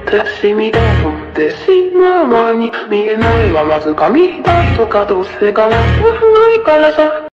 ってしみで飛んでしまう前に見えないはわずか見た人かどうせかわからないからさ